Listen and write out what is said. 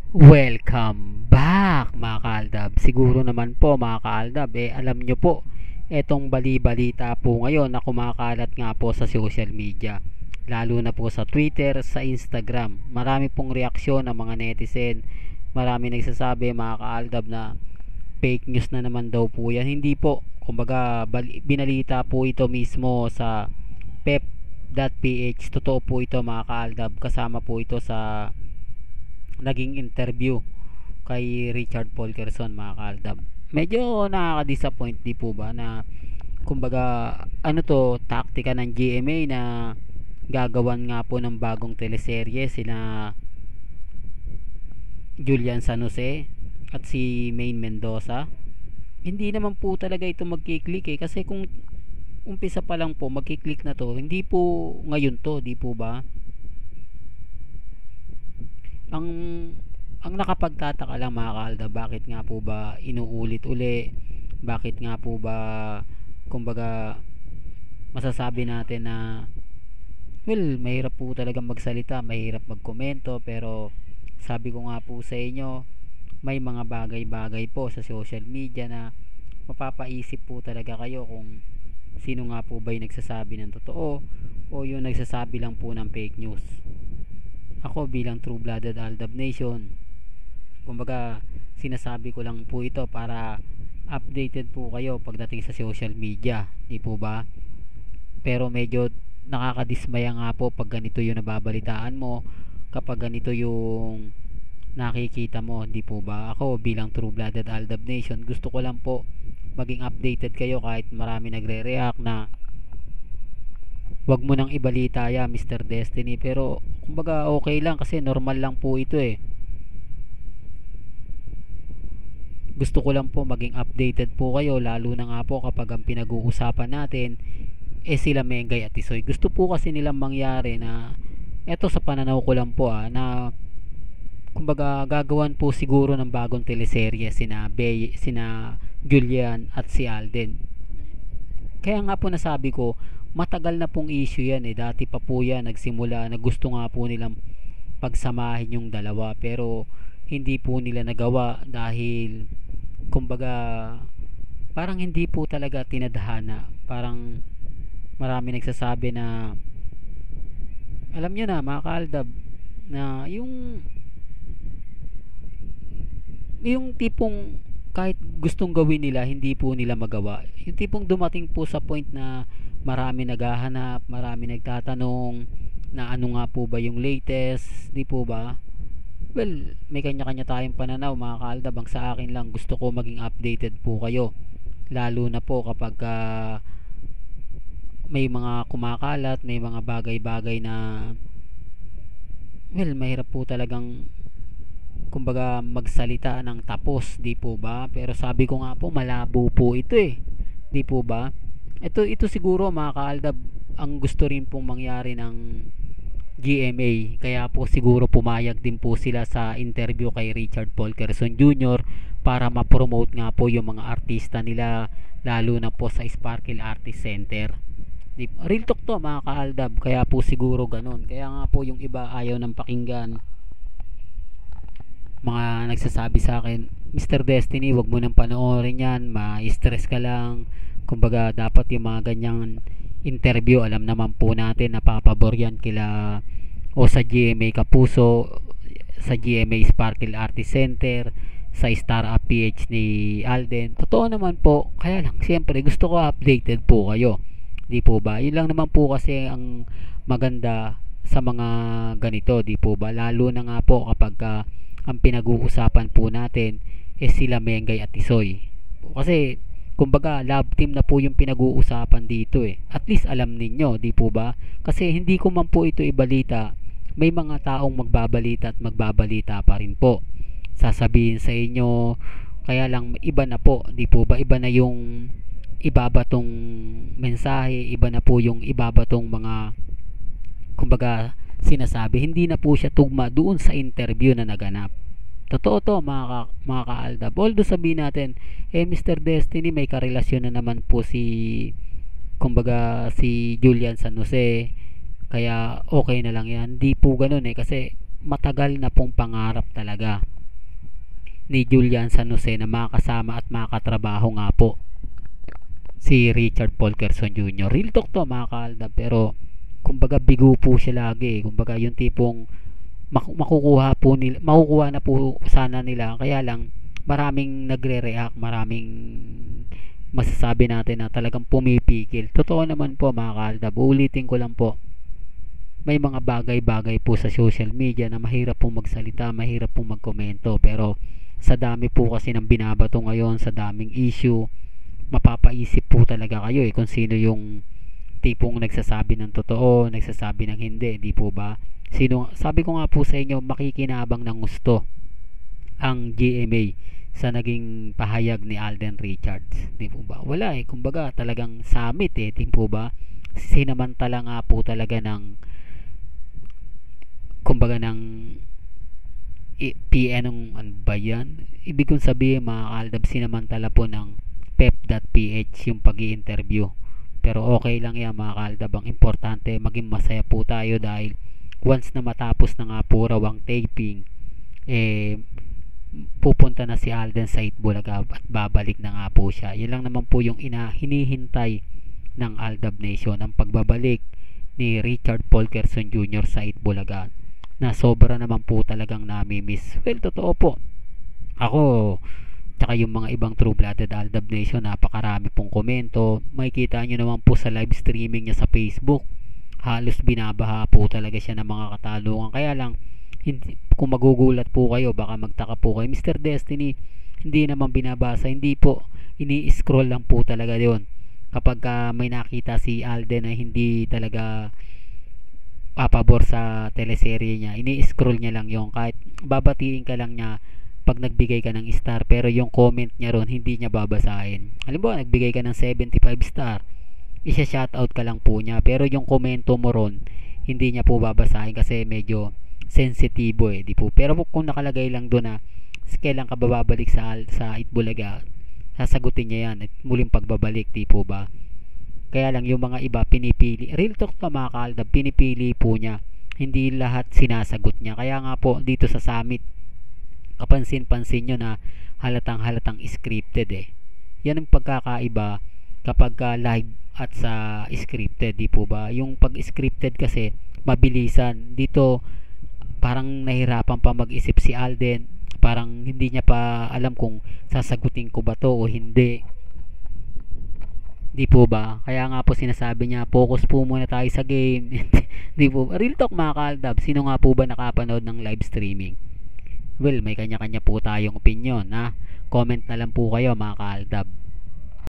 Welcome back mga kaaldab. Siguro naman po mga kaaldab, alam nyo po, etong bali-balita po ngayon na kumakalat nga po sa social media. Lalo na po sa Twitter, sa Instagram. Marami pong reaksyon ng mga netizen. Marami nagsasabi mga kaaldab na fake news na naman daw po yan. Hindi po. Kumbaga, binalita po ito mismo sa pep.ph. Totoo po ito mga kaaldab. Kasama po ito sa naging interview kay Richard Polkerson mga kaaldab. Medyo nakaka-disappoint di po ba na kumbaga ano to, taktika ng GMA na gagawan nga po ng bagong teleserye sila Julian San Jose at si Maine Mendoza. Hindi naman po talaga ito magkiklik kasi kung umpisa pa lang po magkiklik na to, hindi po ngayon to, di po ba? ang ang nakapagtataka lang mga kaalda, bakit nga po ba inuulit uli, bakit nga po ba kumbaga masasabi natin na well, mahirap po talaga magsalita, mahirap magkomento, pero sabi ko nga po sa inyo, may mga bagay-bagay po sa social media na mapapaisip po talaga kayo kung sino nga po ba yung nagsasabi ng totoo o yung nagsasabi lang po ng fake news. Ako bilang true-blooded Aldab Nation, kumbaga sinasabi ko lang po ito para updated po kayo pagdating sa social media, di po ba? Pero medyo nakakadismaya nga po pag ganito yung nababalitaan mo, kapag ganito yung nakikita mo, di po ba? Ako bilang true-blooded Aldab Nation, gusto ko lang po maging updated kayo kahit marami nagre-react na wag mo nang ibalita ya Mr. Destiny, pero kumbaga okay lang kasi normal lang po ito eh. Gusto ko lang po maging updated po kayo, lalo na nga po kapag ang pinag-uusapan natin sila Mengay at Tisoy. Gusto po kasi nilang mangyari na eto sa pananaw ko lang po na kumbaga gagawan po siguro ng bagong teleserye sina Julian at si Alden. Kaya nga po nasabi ko, matagal na pong issue yan dati pa po yan nagsimula na gusto nga po nilang pagsamahin yung dalawa, pero hindi po nila nagawa dahil kumbaga parang hindi po talaga tinadhana. Parang marami nagsasabi na alam nyo na mga kaaldab na yung tipong kahit gustong gawin nila hindi po nila magawa, yung tipong dumating po sa point na marami naghahanap, marami nagtatanong na ano nga po ba yung latest, di po ba? Well, may kanya-kanya tayong pananaw mga kaaldab. Ang sa akin lang, gusto ko maging updated po kayo, lalo na po kapag may mga kumakalat, may mga bagay-bagay na well, mahirap po talagang kumbaga magsalita ng tapos, di po ba? Pero sabi ko nga po, malabo po ito di po ba? Ito siguro mga kaaldab ang gusto rin pong mangyari ng GMA, kaya po siguro pumayag din po sila sa interview kay Richard Polkerson Jr. para ma-promote nga po yung mga artista nila, lalo na po sa Sparkle Artist Center. Real talk to mga kaaldab, kaya po siguro ganun. Kaya nga po yung iba ayaw ng pakinggan, mga nagsasabi sa akin, Mr. Destiny, wag mo nang panoorin yan, ma-stress ka lang. Kumbaga dapat yung mga ganyang interview, alam naman po natin napapabor yan kila o sa GMA Kapuso, sa GMA Sparkle Artist Center, sa Star Up PH ni Alden. Totoo naman po, kaya lang siyempre gusto ko updated po kayo, di po ba? Yun lang naman po kasi ang maganda sa mga ganito, di po ba? Lalo na nga po kapag ang pinag-uusapan po natin sila Mengay at Tisoy. Kasi kumbaga love team na po yung pinag-uusapan dito At least alam ninyo, di po ba? Kasi hindi ko man po ito ibalita, may mga taong magbabalita at magbabalita pa rin po. Sasabihin sa inyo, kaya lang iba na po, di po ba? Iba na yung ibabatong mensahe, iba na po yung ibabatong mga kumbaga sinasabi, hindi na po siya tugma doon sa interview na naganap. Totoo to mga kaaldab. Although sabihin natin, Mr. Destiny, may karelasyon na naman po kumbaga si Julian San Jose, kaya okay na lang yan. Hindi po ganun kasi matagal na pong pangarap talaga. ni Julian San Jose na makasama at makatrabaho nga po si Richard Paul Quezon Jr. Real talk to mga kaaldab, pero kumbaga bigo po siya lagi. Kumbaga yung tipong makukuha na po sana nila, kaya lang maraming nagre-react, maraming masasabi natin na talagang pumipigil. Totoo naman po mga kaaldab, ulitin ko lang po, may mga bagay-bagay po sa social media na mahirap pong magsalita, mahirap pong magkomento, pero sa dami po kasi ng binabato ngayon, sa daming issue, mapapaisip po talaga kayo kung sino yung tipong nagsasabi ng totoo, nagsasabi ng hindi, di po ba? Sino, sabi ko nga po sa inyo, makikinabang ng gusto ang GMA sa naging pahayag ni Alden Richards, di po ba? Wala kumbaga talagang summit di po ba? Sinamantala nga po talaga ng kumbaga ng PN ng ano ba yan? Ibig kong sabihin mga kaaldab, sinamantala po ng pep.ph yung pag-i-interview. Pero okay lang yan mga kaaldab. Ang importante maging masaya po tayo dahil once na matapos na nga po raw ang taping, pupunta na si Alden sa Itbulaga at babalik na nga po siya. Yan lang naman po yung hinihintay ng Aldab Nation, ang pagbabalik ni Richard Paul Quezon Jr. sa Itbulaga, na sobra naman po talagang nami-miss. Well, totoo po. Ako, tsaka yung mga ibang True-Blooded Aldab Nation, napakarami pong komento. Makikita nyo naman po sa live streaming niya sa Facebook. Halos binabaha po talaga siya ng mga katalungan. Kaya lang, kung magugulat po kayo, baka magtaka po kayo, Mr. Destiny, hindi naman binabasa. Hindi po, ini-scroll lang po talaga yun. Kapag may nakita si Alden na hindi talaga papabor sa teleserye niya, ini-scroll niya lang yung, kahit babatiin ka lang niya pag nagbigay ka ng star, pero yung comment niya ron hindi niya babasahin. Halimbawa nagbigay ka ng 75 star, isa-shoutout ka lang po niya, pero yung komento mo ron hindi niya po babasahin kasi medyo sensitibo di po. Pero kung nakalagay lang doon na kailan ka babalik sa Itbulaga, sasagutin niya yan at muling pagbabalik, di po ba? Kaya lang yung mga iba pinipili, real talk ka mga kaaldab, pinipili po niya, hindi lahat sinasagot niya. Kaya nga po dito sa summit, kapansin-pansin nyo na halatang scripted yan ang pagkakaiba kapag live at sa scripted, di po ba? Yung pag scripted kasi mabilisan, dito parang nahirapan pa mag-isip si Alden, parang hindi niya pa alam kung sasagutin ko ba to o hindi, di po ba? Kaya nga po sinasabi niya, focus po muna tayo sa game. Di po ba? Real talk mga kaaldab, sino nga po ba nakapanood ng live streaming? Well, may kanya-kanya po tayong opinion, ha? Comment na lang po kayo mga kaaldab.